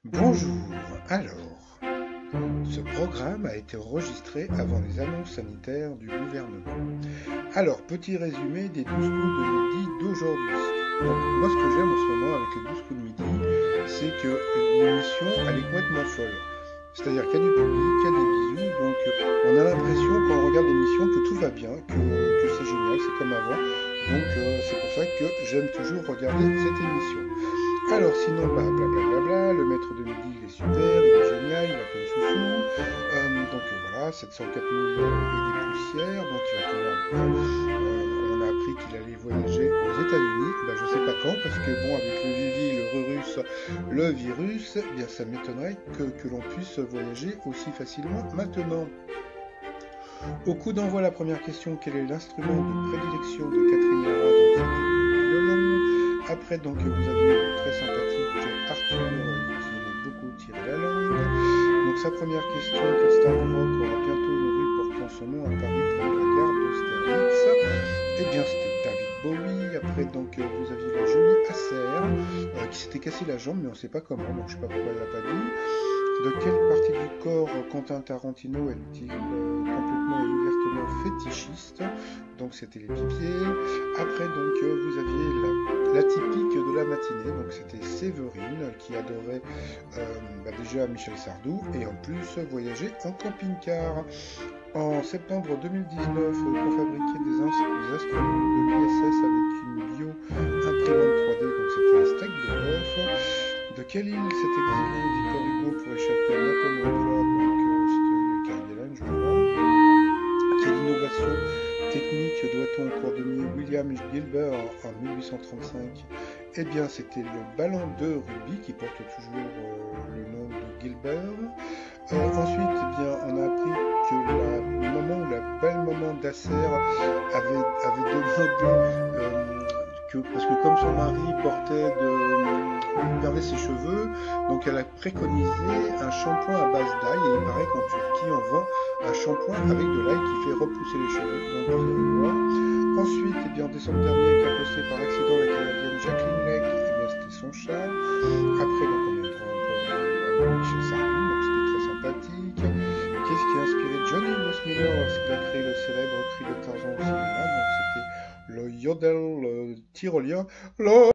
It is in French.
Bonjour. Alors, ce programme a été enregistré avant les annonces sanitaires du gouvernement. Alors, petit résumé des 12 coups de midi d'aujourd'hui. Donc, moi, ce que j'aime en ce moment avec les 12 coups de midi, c'est que l'émission, elle est complètement folle. C'est-à-dire qu'il y a du public, il y a des bisous, donc on a l'impression quand on regarde l'émission que tout va bien, que c'est génial, c'est comme avant. Donc, c'est pour ça que j'aime toujours regarder cette émission. Alors sinon, bah, blablabla, le maître de midi, il est super, il est génial, il a plein de chouchous. Voilà, 704 000 et des poussières, donc il va pouvoir... on a appris qu'il allait voyager aux États-Unis. Bah, je sais pas quand, parce que bon, avec le Vivi, le Rurus, le virus, eh bien ça m'étonnerait que l'on puisse voyager aussi facilement maintenant. Au coup d'envoi, la première question, quel est l'instrument de prédilection de Catherine Lara? Donc c'était le violon. Après, donc vous aviez le très sympathique Arthur qui aimait beaucoup tirer la langue. Donc sa première question, quel star rock aura bientôt une rue portant son nom à Paris près de la gare d'Austerlitz? Eh bien c'était David Bowie. Après donc vous aviez la Julie Asser qui s'était cassé la jambe mais on ne sait pas comment, donc je ne sais pas pourquoi elle l'a pas dit. De quelle partie du corps Quentin Tarantino est-il complètement et ouvertement fétichiste? Donc c'était les pieds. Après donc vous aviez la typique de la matinée, donc c'était Séverine qui adorait déjà Michel Sardou et en plus voyager en camping-car. En septembre 2019, pour fabriquer des astronautes de l'ISS avec une bio-imprimante 3D, donc c'était un steak de bœuf. De quelle île s'est exilé Victor Hugo pour échapper à Napoléon III? Donc c'était les Kerguelen, je crois. Quelle innovation technique doit-on au cordonnier William Gilbert en 1835? Eh bien, c'était le ballon de rugby qui porte toujours le nom de Gilbert. Ensuite, eh bien, on a appris que la belle-maman d'Asser avait demandé parce que comme son mari perdait ses cheveux, donc elle a préconisé un shampoing à base d'ail, et il paraît qu'en Turquie on vend un shampoing avec de l'ail qui fait repousser les cheveux, donc vous allez voir. Ensuite, eh bien, en décembre dernier, qu'a posté par accident la Canadienne Jacqueline Lake, eh bien, c'était son chat. Après, donc, on est encore à Michel Sardou, donc c'était très sympathique. Qu'est-ce qui a inspiré Johnny Weissmuller lorsqu'il a créé le célèbre cri de Tarzan au cinéma? Donc c'était le yodel tyrolien.